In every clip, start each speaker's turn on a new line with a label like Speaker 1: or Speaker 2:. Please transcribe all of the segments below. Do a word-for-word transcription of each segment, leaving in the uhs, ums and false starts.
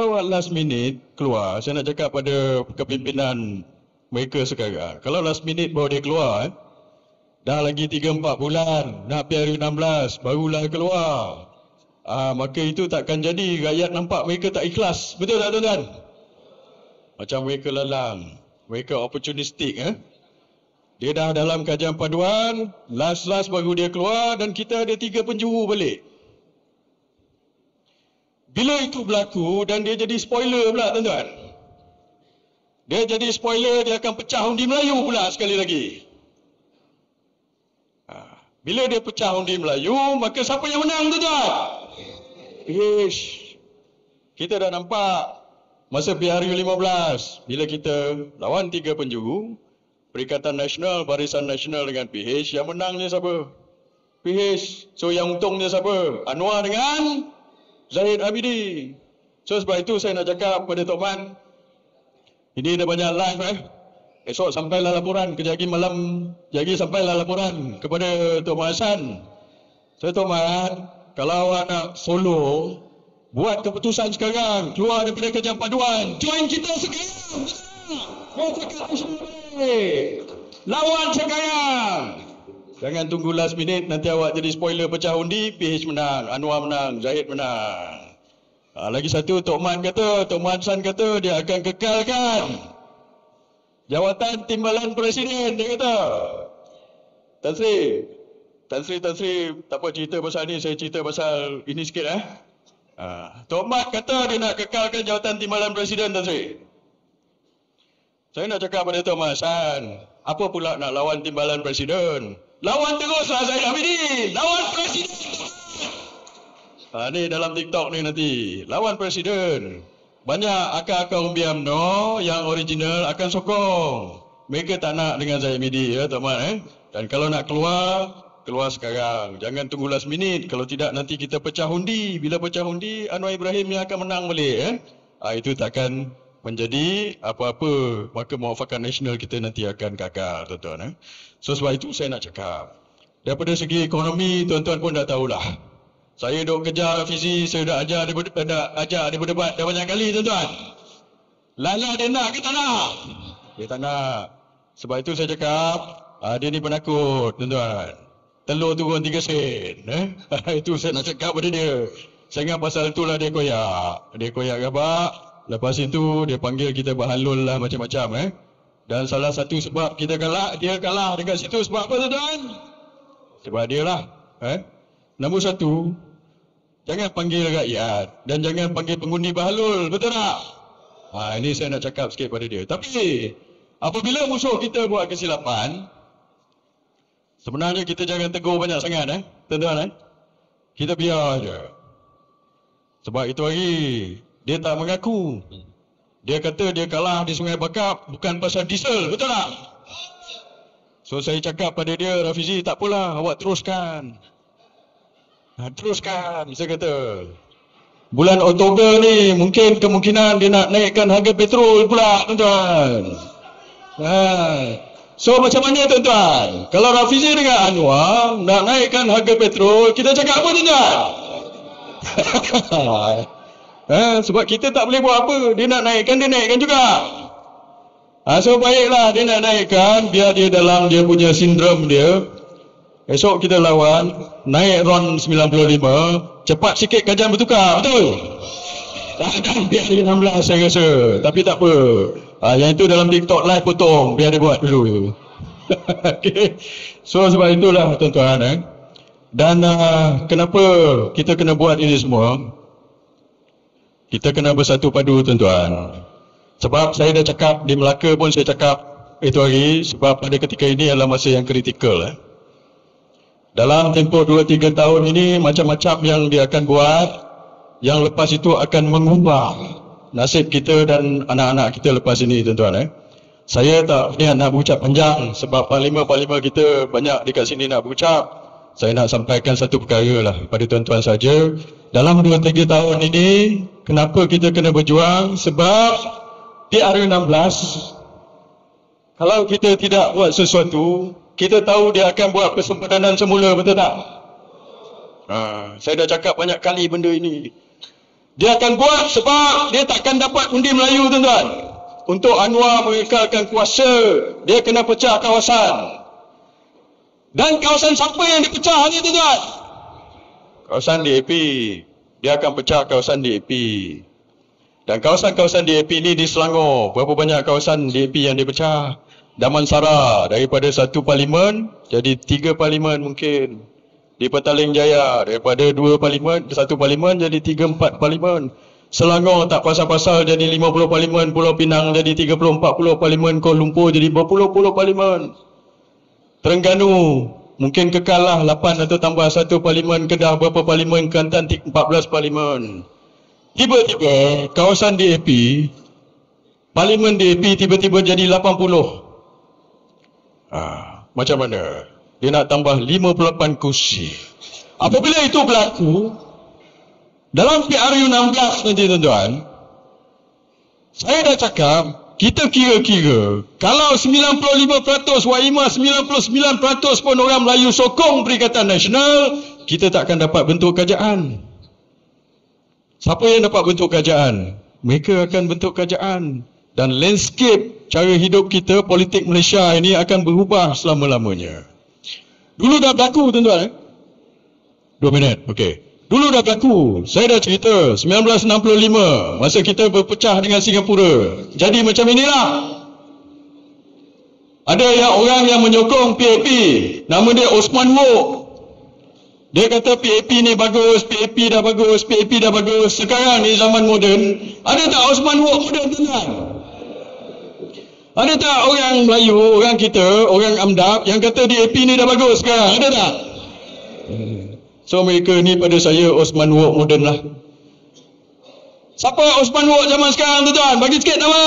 Speaker 1: kalau last minute keluar, saya nak cakap pada kepimpinan mereka sekarang, kalau last minute baru dia keluar, eh, dah lagi tiga empat bulan, nak P R U enam belas, barulah keluar. Ah, maka itu takkan jadi, rakyat nampak mereka tak ikhlas. Betul tak tuan-tuan? Macam mereka lalang, mereka opportunistic. Eh? Dia dah dalam kajian paduan, last-last baru dia keluar dan kita ada tiga penjuru balik. Bila itu berlaku dan dia jadi spoiler pula tuan-tuan. Dia jadi spoiler, dia akan pecah undi Melayu pula sekali lagi. Bila dia pecah undi Melayu, maka siapa yang menang tuan-tuan? Ish. Kita dah nampak masa P R U lima belas, bila kita lawan tiga penjuru, Perikatan Nasional, Barisan Nasional dengan P H, yang menangnya siapa? P H. So yang untungnya siapa? Anwar dengan Zahid Abidi. So sebab itu saya nak cakap kepada Tok Man, ini dah banyak live eh. Esok sampailah laporan, kejap lagi malam, kejap lagi sampailah laporan kepada Tok Mat Hassan. Saya Tok Mat, kalau awak nak solo, buat keputusan sekarang, keluar daripada kajian paduan, join kita sekarang. Lawan sekarang. Jangan tunggu last minute, nanti awak jadi spoiler pecah undi, P H menang, Anwar menang, Zahid menang. Ha, lagi satu, Tok Mat kata, Tok Mat Hassan kata dia akan kekalkan jawatan timbalan presiden, dia kata. Tan Sri, Tan Sri, Tan Sri, tak apa cerita pasal ni, saya cerita pasal ini sikit eh. Ha, Tok Mat kata dia nak kekalkan jawatan timbalan presiden, Tan Sri. Saya nak cakap pada Tok Mat Hassan, apa pula nak lawan timbalan presiden? Lawan teruslah Zahid Abidi, lawan presiden. Ha, ni dalam TikTok ni nanti, lawan presiden. Banyak akar-akar umbi UMNO yang original akan sokong. Mereka tak nak dengan Zahid Hamidi ya Tok Mat eh. Dan kalau nak keluar, keluar sekarang. Jangan tunggu last minute. Kalau tidak nanti kita pecah undi. Bila pecah undi, Anwar Ibrahim yang akan menang balik eh. Ha, itu takkan menjadi apa-apa. Maka muafakat nasional kita nanti akan gagal tuan-tuan eh. So sebab itu saya nak cakap. Daripada segi ekonomi tuan-tuan pun dah tahulah. Saya duk kejar Fizi, saya dah ajar dia, dah ajar dia berdebat dah banyak kali tuan-tuan. Lala dia nak ke tak nak? Dia tak nak. Sebab itu saya cakap, ah, dia ni penakut tuan-tuan. Telur turun tiga sen. Eh? Itu saya nak cakap pada dia. Saya ingat pasal itulah dia koyak. Dia koyak gabak. Lepas itu dia panggil kita berhalul lah macam-macam. Eh? Dan salah satu sebab kita kalah, dia kalah dekat situ sebab apa tuan-tuan? Sebab dia lah. Eh? Nombor satu, jangan panggil rakyat dan jangan panggil pengundi berhalul, betul tak? Ha, ini saya nak cakap sikit pada dia. Tapi, apabila musuh kita buat kesilapan, sebenarnya kita jangan tegur banyak sangat, eh, tuan-tuan. Eh? Kita biar je. Sebab itu hari, dia tak mengaku. Dia kata dia kalah di Sungai Bakap bukan pasal diesel, betul tak? So, saya cakap pada dia, Rafizi, tak apalah, awak teruskan. Ha, teruskan, saya kata. Bulan Oktober ni mungkin kemungkinan dia nak naikkan harga petrol pula tuan-tuan. Ha. So macam mana tuan-tuan? Kalau Rafizi dengan Anwar nak naikkan harga petrol, kita cakap apa tuan-tuan? Ha, sebab kita tak boleh buat apa. Dia nak naikkan, dia naikkan juga. Ha, so baiklah dia nak naikkan, biar dia dalam dia punya sindrom dia. Esok kita lawan, naik RON sembilan puluh lima, cepat sikit kajian bertukar, betul? Dan biar dia enam belas saya rasa, tapi tak apa. Ha, yang itu dalam TikTok live potong, biar dia buat dulu. Okay. So sebab itulah tuan-tuan eh. Dan uh, kenapa kita kena buat ini semua? Kita kena bersatu padu tuan-tuan. Sebab saya dah cakap di Melaka pun saya cakap itu hari, sebab pada ketika ini adalah masa yang kritikal eh. Dalam tempoh dua tiga tahun ini, macam-macam yang dia akan buat, yang lepas itu akan mengubah nasib kita dan anak-anak kita lepas ini tuan-tuan eh. Saya tak ni nak berucap panjang sebab panglima-panglima kita banyak dekat sini nak berucap. Saya nak sampaikan satu perkara lah pada tuan-tuan saja. Dalam dua tiga tahun ini, kenapa kita kena berjuang? Sebab P R U enam belas, kalau kita tidak buat sesuatu, kita tahu dia akan buat kesempadanan semula, betul tak? Ha, saya dah cakap banyak kali benda ini. Dia akan buat sebab dia takkan dapat undi Melayu, tuan-tuan. Untuk Anwar mengekalkan kuasa, dia kena pecah kawasan. Dan kawasan siapa yang dipecah ni, tuan-tuan? Kawasan D A P. Dia akan pecah kawasan D A P. Dan kawasan-kawasan D A P ni di Selangor. Berapa banyak kawasan D A P yang dipecah? Damansara daripada satu parlimen jadi tiga parlimen mungkin. Di Petaling Jaya daripada dua parlimen, satu parlimen jadi tiga empat parlimen. Selangor tak pasal-pasal jadi lima puluh parlimen, Pulau Pinang jadi tiga puluh empat puluh parlimen, Kuala Lumpur jadi berpuluh-puluh parlimen. Terengganu mungkin kekal lah lapan atau tambah satu parlimen, Kedah berapa parlimen, Kelantan empat belas parlimen. Tiba-tiba kawasan D A P, parlimen D A P tiba-tiba jadi lapan puluh. Ah, macam mana? Dia nak tambah lima puluh lapan kursi. Apabila itu berlaku, dalam P R U enam belas nanti, tuan-tuan, saya dah cakap, kita kira-kira, kalau sembilan puluh lima peratus Y I M A, sembilan puluh sembilan peratus pun orang Melayu sokong Perikatan Nasional, kita tak akan dapat bentuk kerajaan. Siapa yang dapat bentuk kerajaan? Mereka akan bentuk kerajaan. Dan landscape cara hidup kita, politik Malaysia ini akan berubah selama-lamanya. Dulu dah berlaku, tuan-tuan. Eh? Dua minit, okey. Dulu dah berlaku. Saya dah cerita, sembilan belas enam puluh lima, masa kita berpecah dengan Singapura. Jadi macam inilah. Ada yang orang yang menyokong P A P, nama dia Osman Wok. Dia kata P A P ni bagus, P A P dah bagus, P A P dah bagus. Sekarang ni zaman moden, ada tak Osman Wok moden, tuan-tuan? Ada tak orang Melayu, orang kita, orang Amdap yang kata D A P ni dah bagus sekarang? Ada tak? So mereka ni pada saya Osman Wok moden lah. Siapa Osman Wok zaman sekarang, tuan-tuan? Bagi sikit nama.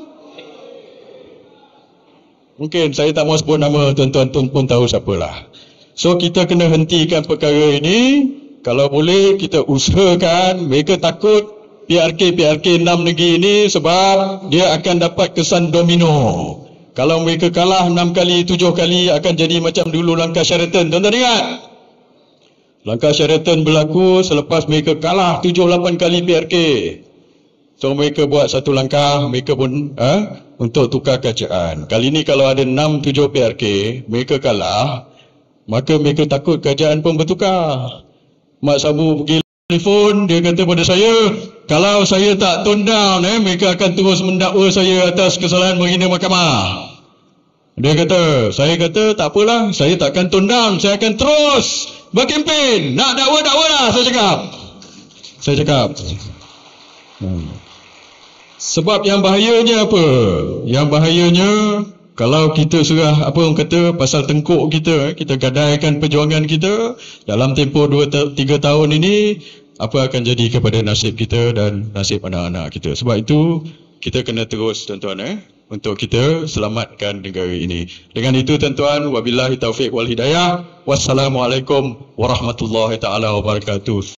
Speaker 1: Mungkin saya tak mau sebut nama, tuan-tuan pun tahu siapalah. So kita kena hentikan perkara ini. Kalau boleh kita usahakan. Mereka takut P R K P R K enam negeri ini sebab dia akan dapat kesan domino. Kalau mereka kalah enam kali, tujuh kali akan jadi macam dulu langkah Sheraton. Tuan-tuan ingat? Langkah Sheraton berlaku selepas mereka kalah tujuh lapan kali P R K. So mereka buat satu langkah, mereka pun ha, untuk tukar kerajaan. Kali ini kalau ada enam tujuh P R K, mereka kalah, maka mereka takut kerajaan pun bertukar. Mak Sabu pergi telefon, dia kata pada saya, kalau saya tak tone down, eh, mereka akan terus mendakwa saya atas kesalahan menghina mahkamah. Dia kata, saya kata tak apalah, saya takkan tone down, saya akan terus berkempen. Nak dakwa-dakwa lah, saya cakap. Saya cakap. Hmm. Sebab yang bahayanya apa? Yang bahayanya, kalau kita serah, apa orang kata, pasal tengkuk kita, kita gadaikan perjuangan kita, dalam tempoh dua tiga tahun ini, apa akan jadi kepada nasib kita dan nasib anak-anak kita. Sebab itu, kita kena terus, tuan-tuan, eh, untuk kita selamatkan negara ini. Dengan itu, tuan-tuan, wabillahi taufiq wal hidayah. Wassalamualaikum warahmatullahi taala wabarakatuh.